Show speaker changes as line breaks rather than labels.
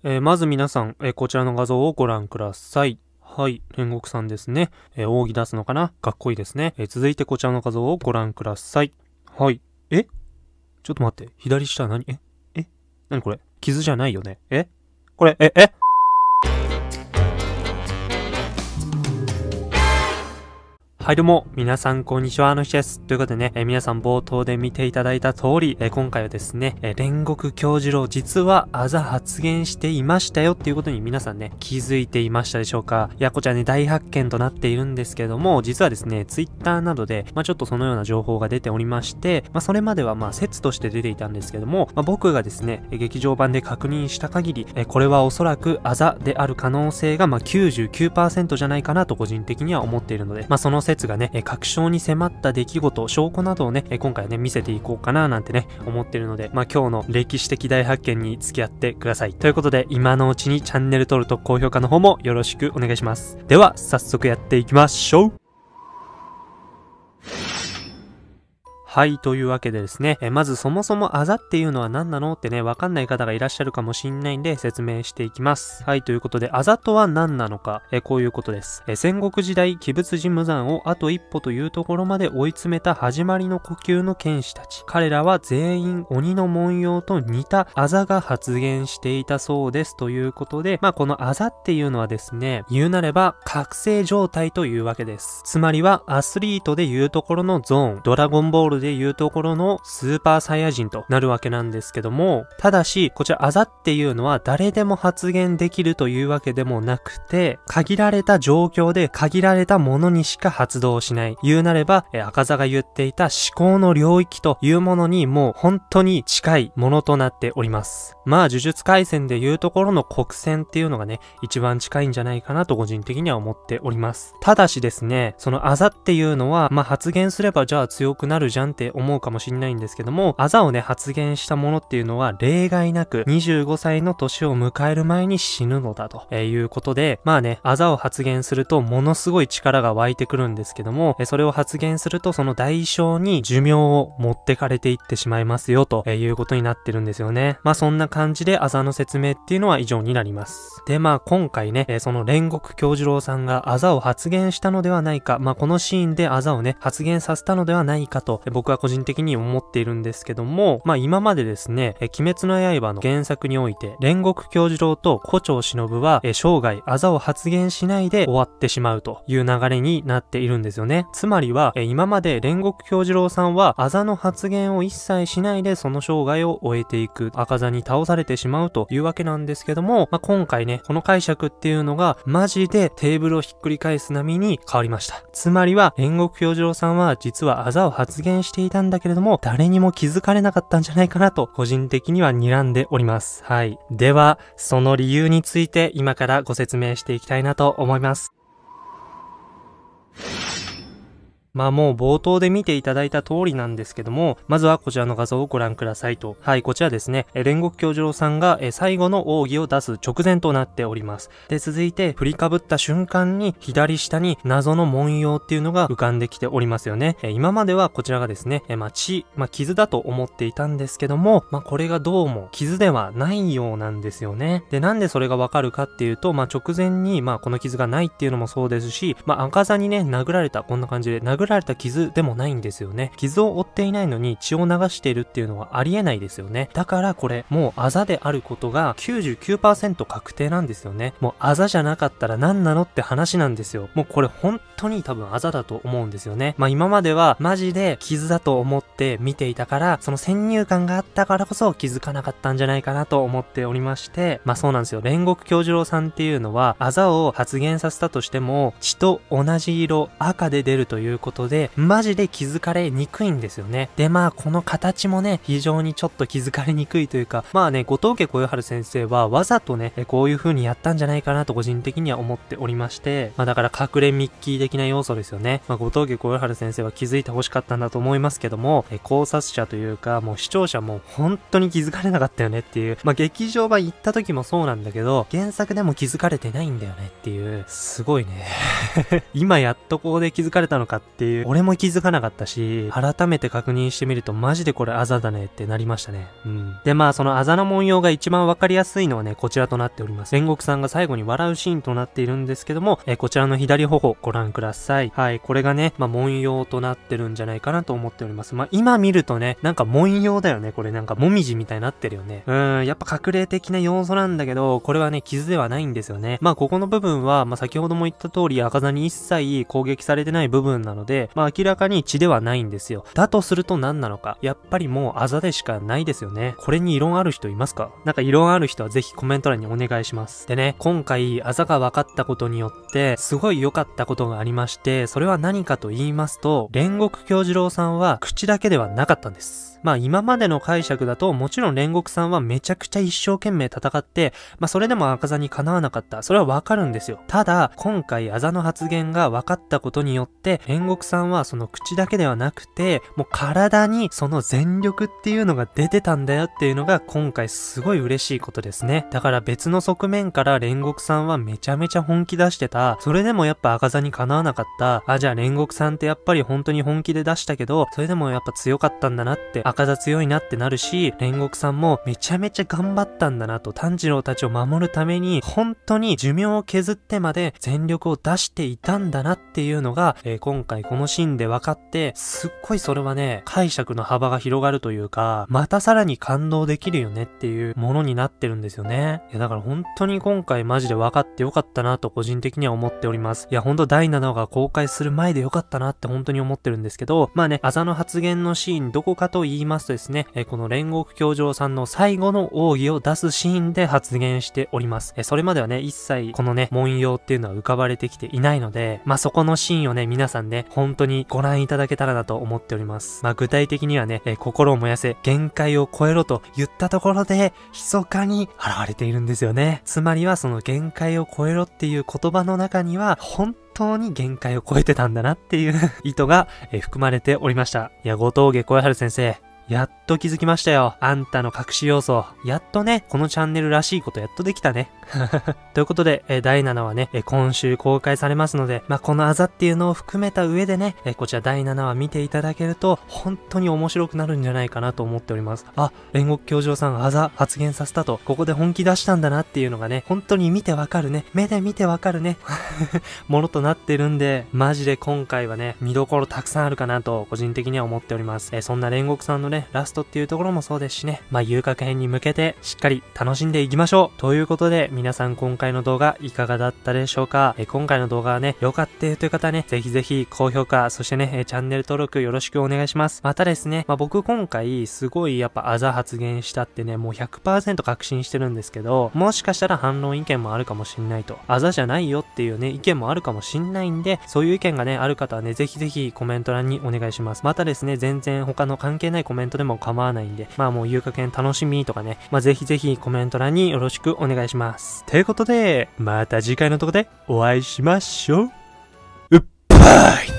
まず皆さん、こちらの画像をご覧ください。はい、煉獄さんですね。扇出すのかな？かっこいいですね。続いてこちらの画像をご覧ください。はい。ちょっと待って。左下何？何これ？傷じゃないよね。これ、はいどうも、皆さんこんにちは、です。ということでね、皆さん冒頭で見ていただいた通り、今回はですね、煉獄杏寿郎実はあざ発言していましたよっていうことに皆さんね、気づいていましたでしょうか？いや、こちらね、大発見となっているんですけども、実はですね、ツイッターなどで、ちょっとそのような情報が出ておりまして、それまでは説として出ていたんですけども、僕がですね、劇場版で確認した限り、これはおそらくあざである可能性が99% じゃないかなと個人的には思っているので、その説がね、確証に迫った出来事、証拠などをね、今回はね、見せていこうかななんてね、思っているので、今日の歴史的大発見に付き合ってください。ということで、今のうちにチャンネル登録と高評価の方もよろしくお願いします。では、早速やっていきましょう。はい、というわけでですね、まずそもそもあざっていうのは何なのってね、わかんない方がいらっしゃるかもしんないんで説明していきます。はい、ということで、あざとは何なのか、こういうことです。戦国時代、鬼仏寺無惨をあと一歩というところまで追い詰めた始まりの呼吸の剣士たち。彼らは全員鬼の文様と似たあざが発現していたそうです。ということで、このあざっていうのはですね、言うなれば覚醒状態というわけです。つまりはアスリートでいうところのゾーン、ドラゴンボールでいうところのスーパーサイヤ人となるわけなんですけども、ただしこちらあざっていうのは誰でも発現できるというわけでもなくて、限られた状況で限られたものにしか発動しない、言うなれば赤座が言っていた思考の領域というものにもう本当に近いものとなっております。呪術廻戦でいうところの黒閃っていうのがね、一番近いんじゃないかなと個人的には思っております。ただしですね、そのあざっていうのは発言すればじゃあ強くなるじゃんって思うかもしれないんですけども、あざをね発言したものっていうのは例外なく25歳の年を迎える前に死ぬのだということで、あざを発言するとものすごい力が湧いてくるんですけども、それを発言するとその代償に寿命を持ってかれていってしまいますよということになってるんですよね。そんな感じであざの説明っていうのは以上になります。で今回ね、その煉獄杏寿郎さんがあざを発言したのではないか、このシーンであざをね発言させたのではないかと僕は個人的に思っているんですけども、今までですね、鬼滅の刃の原作において煉獄杏寿郎と胡蝶忍は生涯あざを発言しないで終わってしまうという流れになっているんですよね。つまりは今まで煉獄杏寿郎さんはあざの発言を一切しないでその生涯を終えていく、赤座に倒されてしまうというわけなんですけども、今回ねこの解釈っていうのがマジでテーブルをひっくり返す波に変わりました。つまりは煉獄杏寿郎さんは実はあざを発言していたんだけれども誰にも気づかれなかったんじゃないかなと個人的には睨んでおります。はい。ではその理由について今からご説明していきたいなと思います。もう冒頭で見ていただいた通りなんですけども、まずはこちらの画像をご覧くださいと。はい、こちらですね、煉獄杏寿郎さんが最後の奥義を出す直前となっております。で、続いて振りかぶった瞬間に左下に謎の文様っていうのが浮かんできておりますよね。今まではこちらがですね、傷だと思っていたんですけども、これがどうも傷ではないようなんですよね。で、なんでそれがわかるかっていうと、直前にこの傷がないっていうのもそうですし、赤座にね、殴られた、こんな感じで殴られた傷でもないんですよね。傷を負っていないのに血を流しているっていうのはありえないですよね。だからこれもうあざであることが 99% 確定なんですよね。もうあざじゃなかったら何なのって話なんですよ。もうこれ本当に多分あざだと思うんですよね。今まではマジで傷だと思って見ていたから、その先入観があったからこそ気づかなかったんじゃないかなと思っておりまして、そうなんですよ。煉獄杏寿郎さんっていうのはあざを発現させたとしても血と同じ色赤で出るということでマジで気づかれにくいんですよね。でこの形もね非常にちょっと気づかれにくいというか、後藤家小夜春先生はわざとねこういう風にやったんじゃないかなと個人的には思っておりまして、だから隠れミッキー的な要素ですよね。後藤家小夜春先生は気づいて欲しかったんだと思いますけども、考察者というかもう視聴者も本当に気づかれなかったよねっていう、劇場版行った時もそうなんだけど原作でも気づかれてないんだよねっていう、すごいね今やっとここで気づかれたのかってっていう。俺も気づかなかったし、改めて確認してみるとマジでこれあざだねってなりましたね。で、まあそのあざの文様が一番わかりやすいのはね、こちらとなっております。煉獄さんが最後に笑うシーンとなっているんですけども、こちらの左頬ご覧ください。はい、これがね、まあ文様となってるんじゃないかなと思っております。まあ今見るとね、なんか文様だよね。これなんかもみじみたいになってるよね。やっぱ隠れ的な要素なんだけど、これはね、傷ではないんですよね。まあここの部分は、まあ先ほども言った通り赤座に一切攻撃されてない部分なので、まあ明らかに血ではないんですよ。だとすると何なのか。やっぱりもうあざでしかないですよね。これに異論ある人いますか？なんか異論ある人はぜひコメント欄にお願いします。でね、今回あざが分かったことによって、すごい良かったことがありまして、それは何かと言いますと、煉獄杏寿郎さんは口だけではなかったんです。まあ今までの解釈だともちろん煉獄さんはめちゃくちゃ一生懸命戦って、まあそれでも赤座にかなわなかった。それはわかるんですよ。ただ、今回あざの発言が分かったことによって、煉獄さんはその口だけではなくて、もう体にその全力っていうのが出てたんだよっていうのが今回すごい嬉しいことですね。だから別の側面から煉獄さんはめちゃめちゃ本気出してた。それでもやっぱ赤座にかなわなかった。じゃあ煉獄さんってやっぱり本当に本気で出したけど、それでもやっぱ強かったんだなって、赤座強いなってなるし、煉獄さんもめちゃめちゃ頑張ったんだなと、炭治郎たちを守るために本当に寿命を削ってまで全力を出していたんだなっていうのが、今回このシーンで分かって、すっごいそれはね、解釈の幅が広がるというか、またさらに感動できるよねっていうものになってるんですよね。いやだから本当に今回マジで分かってよかったなと個人的には思っております。いや本当第7話が公開する前でよかったなって本当に思ってるんですけど、まあね、あざの発言のシーンどこかと言いますとですね、この煉獄杏寿郎さんの最後の奥義を出すシーンで発言しております。それまではね、一切このね、文様っていうのは浮かばれてきていないので、まあそこのシーンをね、皆さんね、本当にご覧いただけたらなと思っております。まあ具体的にはね、心を燃やせ、限界を超えろと言ったところで、密かに現れているんですよね。つまりはその限界を超えろっていう言葉の中には、本当に限界を超えてたんだなっていう意図が、含まれておりました。いや、後藤家小春先生、やっと気づきましたよ。あんたの隠し要素。やっとね、このチャンネルらしいことやっとできたね。ということで、第7話ね、今週公開されますので、まあ、このあざっていうのを含めた上でね、こちら第7話見ていただけると、本当に面白くなるんじゃないかなと思っております。煉獄杏寿郎さんあざ発言させたと、ここで本気出したんだなっていうのがね、本当に見てわかるね。目で見てわかるね。ものとなってるんで、マジで今回はね、見どころたくさんあるかなと、個人的には思っております。そんな煉獄さんのね、ラストっていうところもそうですしね、まあ遊郭編に向けてしっかり楽しんでいきましょうということで、皆さん今回の動画いかがだったでしょうか。今回の動画はね、良かったという方はね、ぜひぜひ高評価、そしてね、チャンネル登録よろしくお願いします。またですね、まあ僕今回すごいやっぱあざ発言したってね、もう 100% 確信してるんですけど、もしかしたら反論意見もあるかもしんないと、あざじゃないよっていうね、意見もあるかもしんないんで、そういう意見がね、ある方はね、ぜひぜひコメント欄にお願いします。またですね、全然他の関係ないコメントでも構わないんで、まあもう遊郭編楽しみとかね、まあぜひぜひコメント欄によろしくお願いします。ということで、また次回のとこでお会いしましょう。うっぱい。